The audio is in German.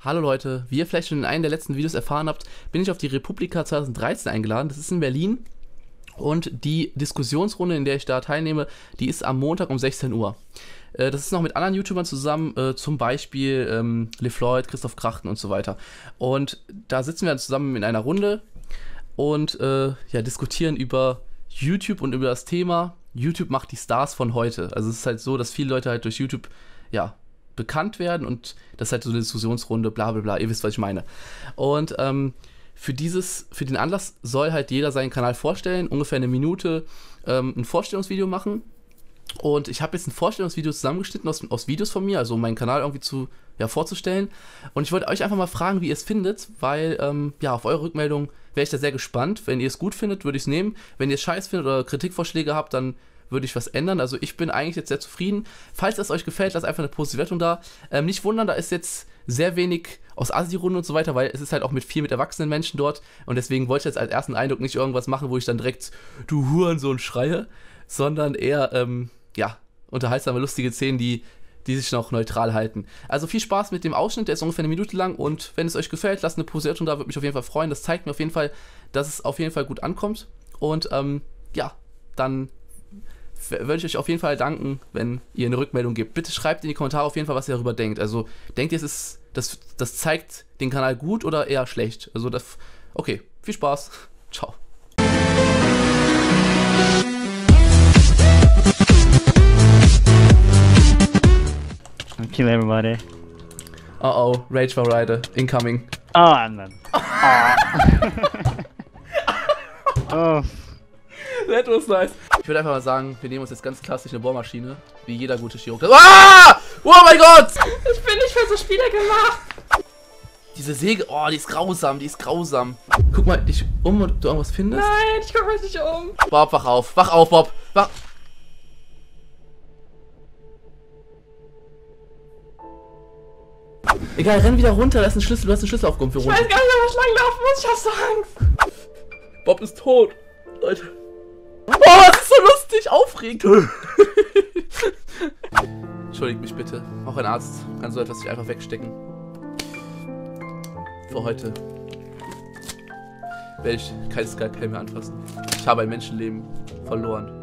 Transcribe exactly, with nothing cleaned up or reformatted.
Hallo Leute, wie ihr vielleicht schon in einem der letzten Videos erfahren habt, bin ich auf die Republika zwanzig dreizehn eingeladen. Das ist in Berlin und die Diskussionsrunde, in der ich da teilnehme, die ist am Montag um sechzehn Uhr. Äh, das ist noch mit anderen YouTubern zusammen, äh, zum Beispiel ähm, LeFloid, Christoph Krachten und so weiter. Und da sitzen wir zusammen in einer Runde und äh, ja, diskutieren über YouTube und über das Thema YouTube macht die Stars von heute. Also es ist halt so, dass viele Leute halt durch YouTube, ja, bekannt werden und das ist halt so eine Diskussionsrunde, bla bla bla, ihr wisst, was ich meine. Und ähm, für dieses, für den Anlass soll halt jeder seinen Kanal vorstellen, ungefähr eine Minute ähm, ein Vorstellungsvideo machen. Und ich habe jetzt ein Vorstellungsvideo zusammengeschnitten aus, aus Videos von mir, also um meinen Kanal irgendwie zu, ja, vorzustellen. Und ich wollte euch einfach mal fragen, wie ihr es findet, weil, ähm, ja, auf eure Rückmeldung wäre ich da sehr gespannt. Wenn ihr es gut findet, würde ich es nehmen. Wenn ihr es scheiß findet oder Kritikvorschläge habt, dann würde ich was ändern. Also ich bin eigentlich jetzt sehr zufrieden. Falls es euch gefällt, lasst einfach eine positive Wertung da. Ähm, nicht wundern, da ist jetzt sehr wenig aus Asi-Runden und so weiter, weil es ist halt auch mit viel mit erwachsenen Menschen dort. Und deswegen wollte ich jetzt als ersten Eindruck nicht irgendwas machen, wo ich dann direkt du Hurensohn schreie, sondern eher, ähm, ja, unterhaltsame, lustige Szenen, die, die sich noch neutral halten. Also viel Spaß mit dem Ausschnitt, der ist ungefähr eine Minute lang und wenn es euch gefällt, lasst eine positive Wertung da, würde mich auf jeden Fall freuen. Das zeigt mir auf jeden Fall, dass es auf jeden Fall gut ankommt. Und ähm, ja, dann würde ich euch auf jeden Fall danken, wenn ihr eine Rückmeldung gebt. Bitte schreibt in die Kommentare auf jeden Fall, was ihr darüber denkt. Also, denkt ihr, es ist, das, das zeigt den Kanal gut oder eher schlecht? Also, das, okay, viel Spaß. Ciao. Kill everybody. Uh oh, Rage for Rider, incoming. Oh, I'm done. Oh. Oh. That was nice. Ich würde einfach mal sagen, wir nehmen uns jetzt ganz klassisch eine Bohrmaschine, wie jeder gute Chirurg. Ah! Oh mein Gott! Ich bin nicht für so Spiele gemacht. Diese Säge, oh, die ist grausam, die ist grausam. Guck mal dich um und du irgendwas findest. Nein, ich guck mich nicht um. Bob, wach auf, wach auf, Bob, wach. Egal, renn wieder runter, da ist ein Schlüssel, du hast einen Schlüssel aufgehoben für runter. Ich weiß gar nicht, ob ich lang laufen muss, ich hab so Angst. Bob ist tot, Leute. Oh, das ist so lustig, aufregend. Entschuldigt mich bitte, auch ein Arzt kann so etwas nicht einfach wegstecken. Für heute werde ich kein Skalpell mehr anfassen. Ich habe ein Menschenleben verloren.